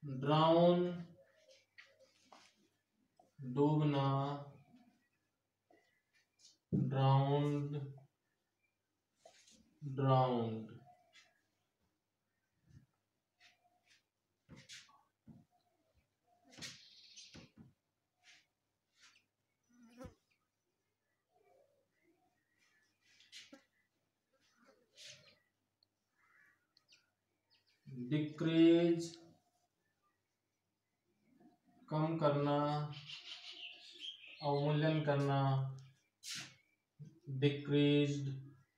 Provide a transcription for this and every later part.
Drown डूबना, drowned drowned. Decrease कम करना, अवमूल्यन करना, डिक्रीज्ड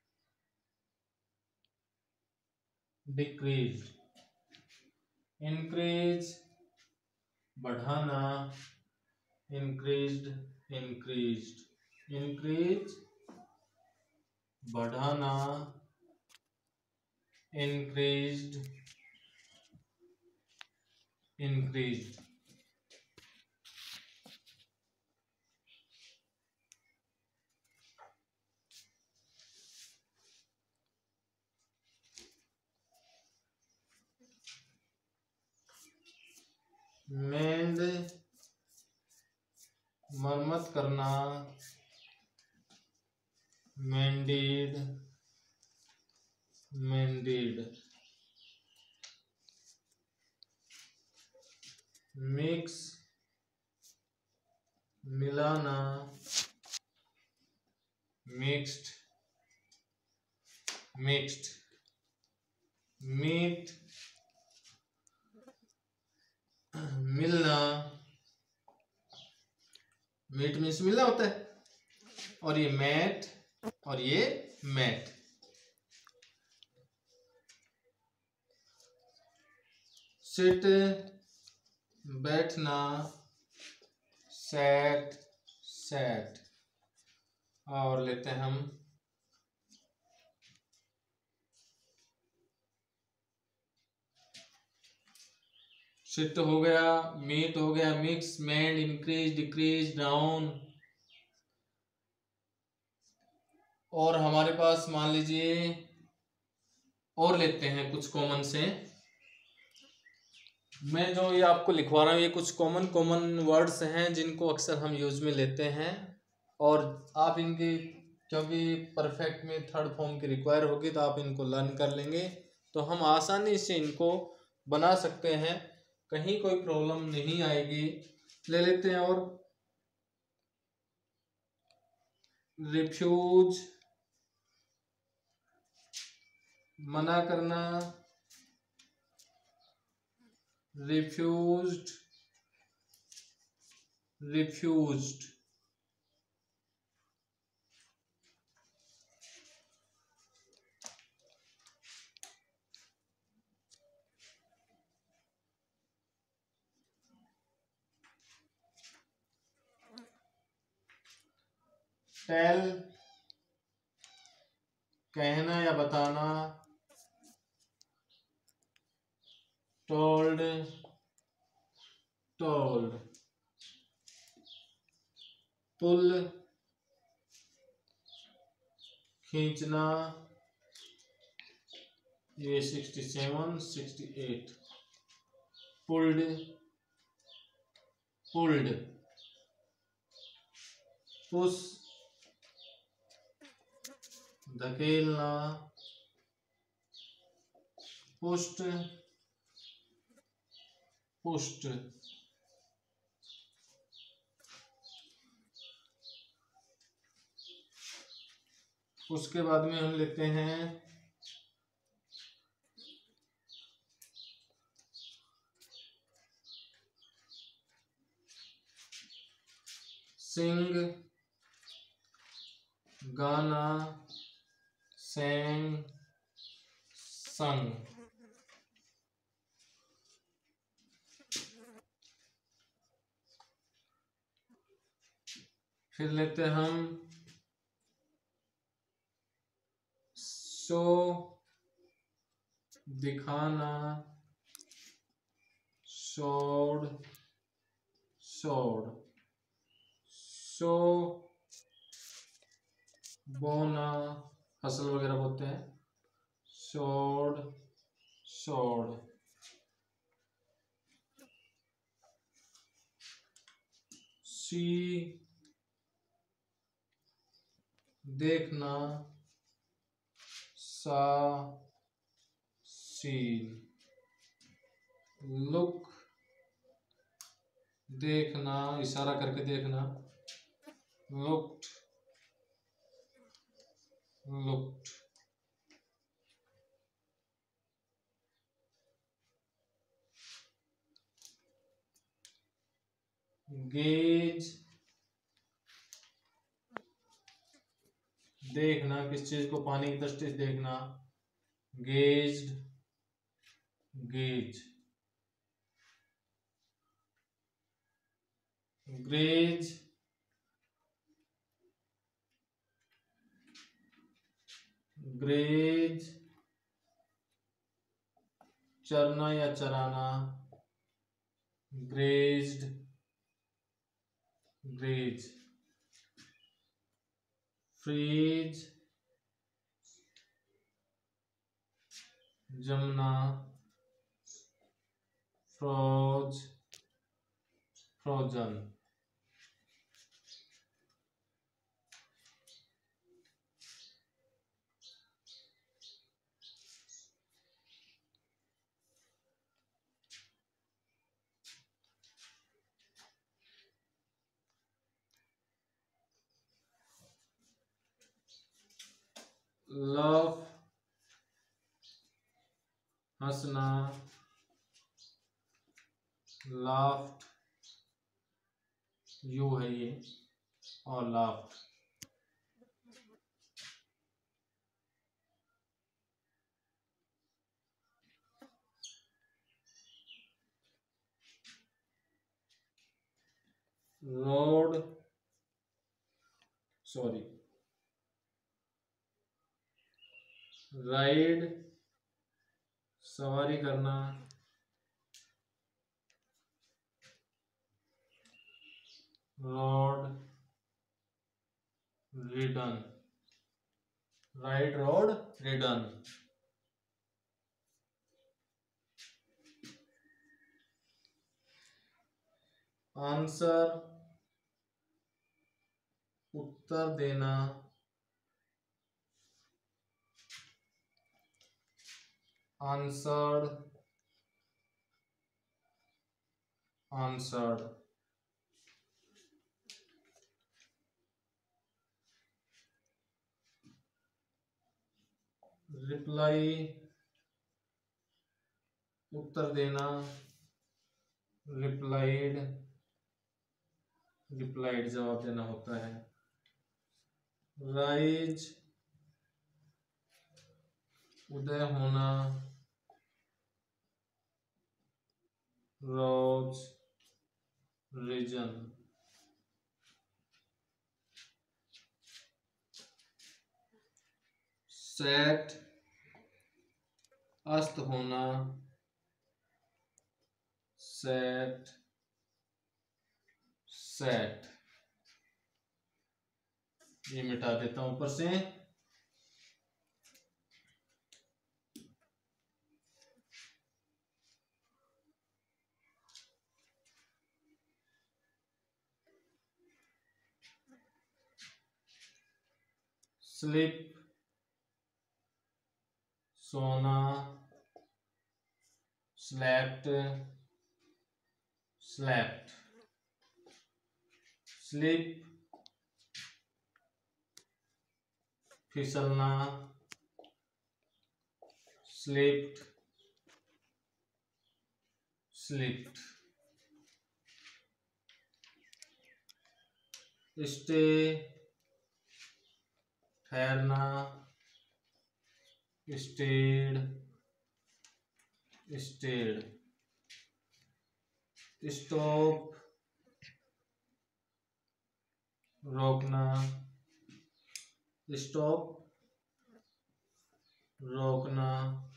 डिक्रीज्ड। इंक्रीज बढ़ाना, इंक्रीज्ड इंक्रीज्ड। इंक्रीज बढ़ाना, इंक्रीज्ड इंक्रीज्ड। मेंड मरम्मत करना, मेंडेड मेंडेड। मिक्स मिलाना, मिक्स्ड मिक्स्ड। मीट मिलना, मीट मीन्स मिलना होता है, और ये मैट और ये मैट। सिट बैठना, सैट सैट। और लेते हैं हम सिट हो गया, मीट हो गया, mix, mend, increase, decrease, down. और हमारे पास मान लीजिए और लेते हैं कुछ कॉमन से। मैं जो ये आपको लिखवा रहा हूँ ये कुछ कॉमन वर्ड्स हैं जिनको अक्सर हम यूज में लेते हैं, और आप इनकी क्योंकि परफेक्ट में थर्ड फॉर्म की रिक्वायर होगी तो आप इनको लर्न कर लेंगे तो हम आसानी से इनको बना सकते हैं, कहीं कोई प्रॉब्लम नहीं आएगी। ले लेते हैं और रिफ्यूज मना करना, रिफ्यूज्ड रिफ्यूज्ड। टेल कहना या बताना, टोल्ड टोल्ड। पुल खींचना, ये 67 68। Pulled pulled. पुश धकेलना, पुष्ट पुष्ट। उसके बाद में हम लेते हैं सिंग गाना, sang संग। फिर लेते हैं हम शो दिखाना, शोड शोड। शो बोना, फसल वगैरह बोलते हैं, शोड शोड। सी देखना, सा सीन, लुक देखना, इशारा करके देखना, लुक्ड लुक्ड, गेज देखना, किस चीज को, पानी की दृष्टि से देखना, गेज्ड गेज, ग्रेज ग्रेज, चरना या चराना, ग्रेज्ड ग्रेज, फ्रीज जमना, फ्रोज फ्रोजन, लव हंसना, लाफ्ट यू है ये, और लाफ्ट, रोड सॉरी राइड सवारी करना, road ridden, ride road ridden, answer उत्तर देना, आंसर्ड आंसर्ड, रिप्लाई उत्तर देना, रिप्लाइड रिप्लाइड जवाब देना होता है, राइज उदय होना, रोज रीजन, सेट अस्त होना, सेट सेट, ये मिटा देता हूं ऊपर से, स्लिप सोना, स्लैप्ट स्लैप्ट, स्लिप फिसलना, स्लिप्ड स्लिप्ड, स्टे ठहरना, स्टेड स्टेड, स्टॉप रोकना, स्टॉप रोकना,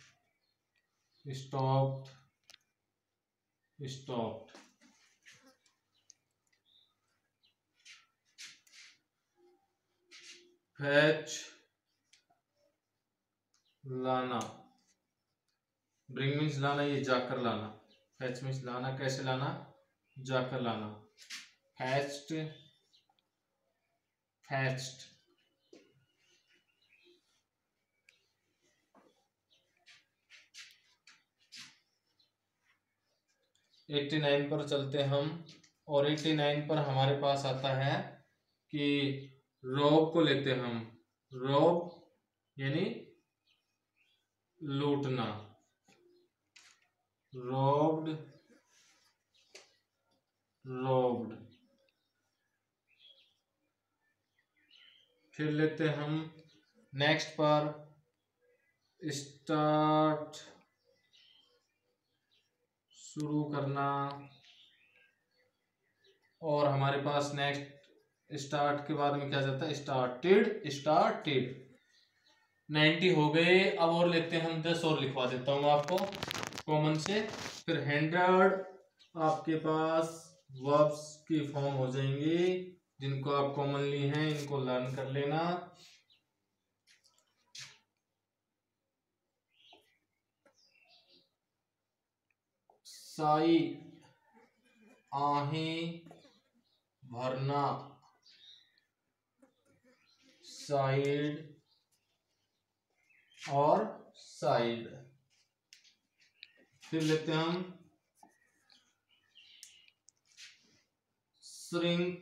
स्टॉप्ड स्टॉप्ड, फैच लाना, ब्रिंग मीन्स लाना, ये जाकर लाना, फैच मीन्स लाना, कैसे लाना, जाकर लाना, fetched, fetched। 89 पर चलते हम, और 89 पर हमारे पास आता है कि रॉब को लेते हम, रॉब यानी लूटना, रॉब्ड, रॉब्ड। फिर लेते हम नेक्स्ट पर स्टार्ट, शुरू करना, और हमारे पास नेक्स्ट स्टार्ट के बाद में क्या जाता है, स्टार्टेड, स्टार्टेड। 90 हो गए। अब और लेते हैं हम 10 और लिखवा देता हूँ आपको कॉमन से। फिर 100 आपके पास वर्ब्स की फॉर्म हो जाएंगी, जिनको आप कॉमनली हैं इनको लर्न कर लेना। साई, आहें भरना, साइड और साइड। फिर लेते हैं हम श्रिंक,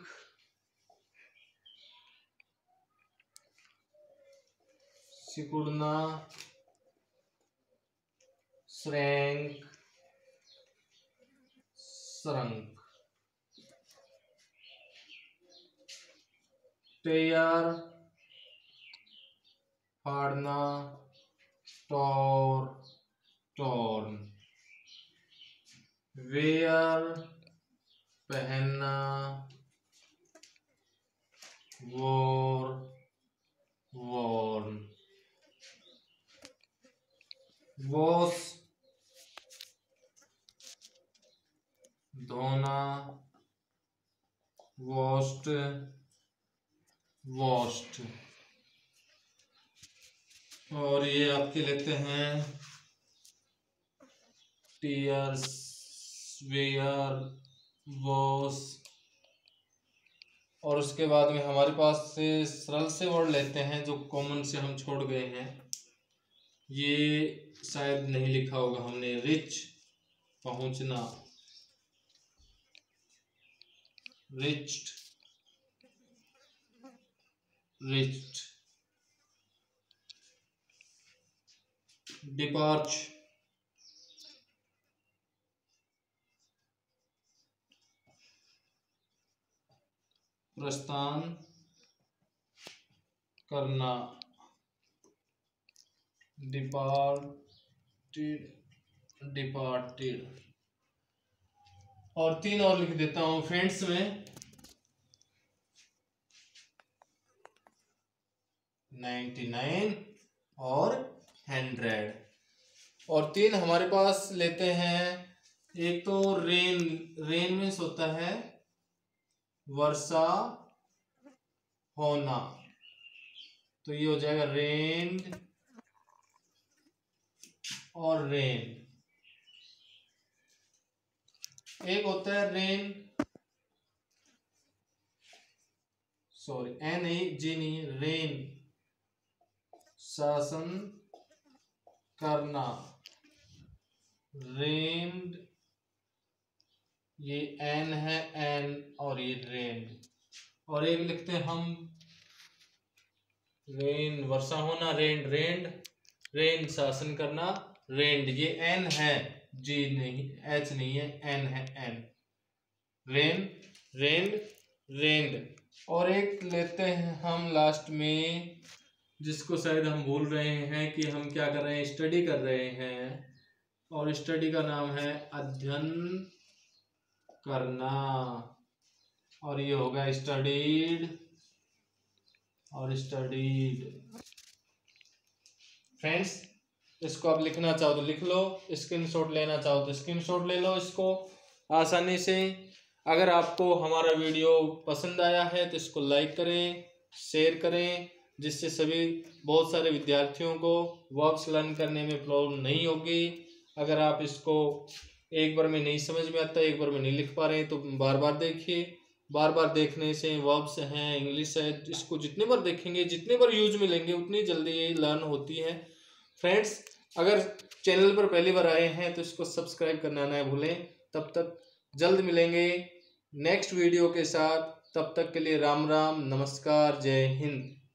सिकुड़ना, श्रैंक, श्रंक। टेयर, फाड़ना, टोर, टोर्न। वेयर, पहनना, वोर, वॉर्न। वॉश, धोना, वॉश्ड, वॉश्ड। और ये आपके लेते हैं टीयर्स, वेयर, वॉश। और उसके बाद में हमारे पास से सरल से वर्ड लेते हैं जो कॉमन से हम छोड़ गए हैं। ये शायद नहीं लिखा होगा हमने, रिच, पहुंचना, रिच्ड, रिच्ड। डिपार्च, प्रस्थान करना, डिपार्टेड, डिपार्टेड। और 3 और लिख देता हूं फ्रेंड्स में, 99 और 100। और 3 हमारे पास लेते हैं। एक तो रेन, रेन मीन्स होता है वर्षा होना, तो ये हो जाएगा रेन और रेन। एक होता है रेन, सॉरी एन नहीं, जी नहीं, रेन, शासन करना, रेन्ड। ये एन है, एन, और ये रेन। और एक लिखते हैं हम रेन, वर्षा होना, रेन, रेन्ड, रेन, शासन करना, रेन्ड। ये एन है, जी नहीं, एच नहीं है, एन है, एन। रेन, रेन्ड, रेन्ड। और एक लेते हैं हम लास्ट में, जिसको शायद हम भूल रहे हैं कि हम क्या कर रहे हैं, स्टडी कर रहे हैं। और स्टडी का नाम है अध्ययन करना। और ये होगा स्टडीड और स्टडीड। फ्रेंड्स, इसको आप लिखना चाहो तो लिख लो, स्क्रीनशॉट लेना चाहो तो स्क्रीनशॉट ले लो इसको आसानी से। अगर आपको हमारा वीडियो पसंद आया है तो इसको लाइक करें, शेयर करें, जिससे सभी बहुत सारे विद्यार्थियों को वर्ब्स लर्न करने में प्रॉब्लम नहीं होगी। अगर आप इसको एक बार में नहीं समझ में आता, एक बार में नहीं लिख पा रहे हैं, तो बार बार देखिए बार बार देखने से, वर्ब्स हैं, इंग्लिश है, इसको जितने बार देखेंगे, जितने बार यूज में लेंगे, उतनी जल्दी ये लर्न होती है। फ्रेंड्स, अगर चैनल पर पहली बार आए हैं तो इसको सब्सक्राइब करना ना भूलें। तब तक जल्द मिलेंगे नेक्स्ट वीडियो के साथ। तब तक के लिए राम राम, नमस्कार, जय हिंद।